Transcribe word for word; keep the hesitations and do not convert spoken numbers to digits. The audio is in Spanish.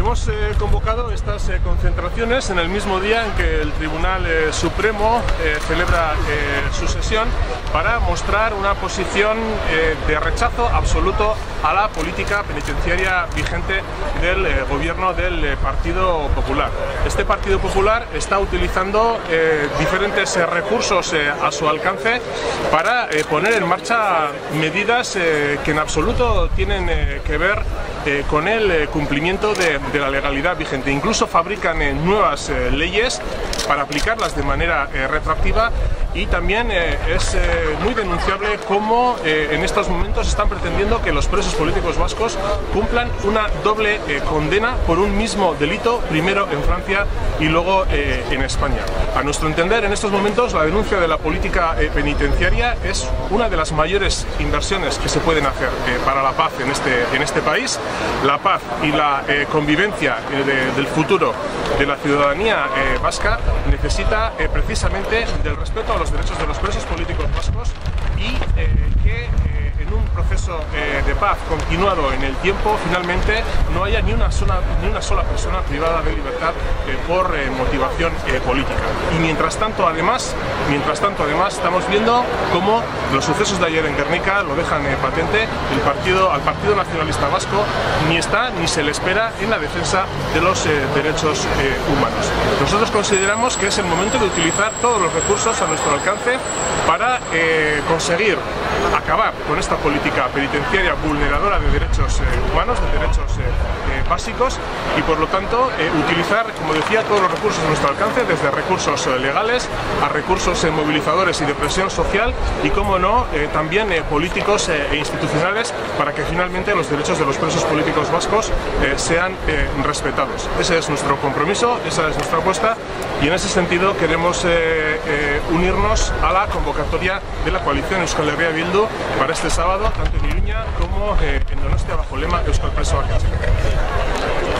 Hemos eh, convocado estas eh, concentraciones en el mismo día en que el Tribunal eh, Supremo eh, celebra eh, su sesión para mostrar una posición eh, de rechazo absoluto a la política penitenciaria vigente del eh, gobierno del eh, Partido Popular. Este Partido Popular está utilizando eh, diferentes eh, recursos eh, a su alcance para eh, poner en marcha medidas eh, que en absoluto tienen eh, que ver eh, con el eh, cumplimiento de, de la legalidad vigente. Incluso fabrican eh, nuevas eh, leyes para aplicarlas de manera eh, retroactiva, y también eh, es eh, muy denunciable cómo eh, en estos momentos están pretendiendo que los presos políticos vascos cumplan una doble eh, condena por un mismo delito, primero en Francia y luego eh, en España. A nuestro entender, en estos momentos la denuncia de la política eh, penitenciaria es una de las mayores inversiones que se pueden hacer eh, para la paz en este, en este país. La paz y la eh, convivencia eh, de, del futuro de la ciudadanía eh, vasca necesita eh, precisamente del respeto a los derechos de los presos políticos vascos y eh, que eh, en un proceso eh, de paz continuado en el tiempo finalmente no haya ni una sola, ni una sola persona privada de libertad eh, por eh, motivación eh, política. Y mientras tanto además, mientras tanto además estamos viendo cómo los sucesos de ayer en Guernica lo dejan eh, patente. El partido, al Partido Nacionalista Vasco ni está ni se le espera en la defensa de los eh, derechos eh, humanos. Nosotros consideramos que es el momento de utilizar todos los recursos a nuestro alcance para eh, conseguir acabar con esta política penitenciaria vulneradora de derechos eh, humanos, de derechos eh, eh, básicos, y por lo tanto eh, utilizar, como decía, todos los recursos a nuestro alcance, desde recursos eh, legales a recursos eh, movilizadores y de presión social, y como no, eh, también eh, políticos eh, e institucionales, para que finalmente los derechos de los presos políticos vascos eh, sean eh, respetados. Ese es nuestro compromiso, esa es nuestra apuesta, y en ese sentido queremos eh, eh, unirnos a la convocatoria de la coalición Euskal Herria Bildu para este sábado, tanto en Iruña como eh, en Donostia, bajo el lema Euskal Presoak Etxera.